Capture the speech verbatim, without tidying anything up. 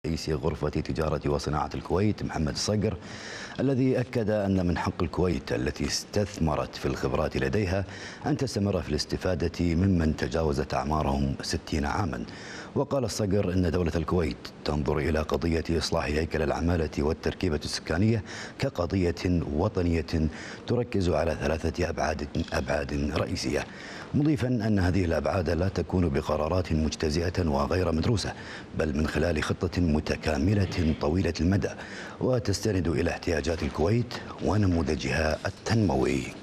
رئيس غرفة تجارة وصناعة الكويت محمد الصقر، الذي أكد أن من حق الكويت التي استثمرت في الخبرات لديها أن تستمر في الاستفادة ممن تجاوزت أعمارهم ستين عاما. وقال الصقر أن دولة الكويت تنظر إلى قضية إصلاح هيكل العمالة والتركيبة السكانية كقضية وطنية تركز على ثلاثة أبعاد أبعاد رئيسية، مضيفا أن هذه الأبعاد لا تكون بقرارات مجتزئة وغير مدروسة، بل من خلال خطة متكاملة طويلة المدى وتستند إلى احتياجات الكويت ونموذجها التنموي.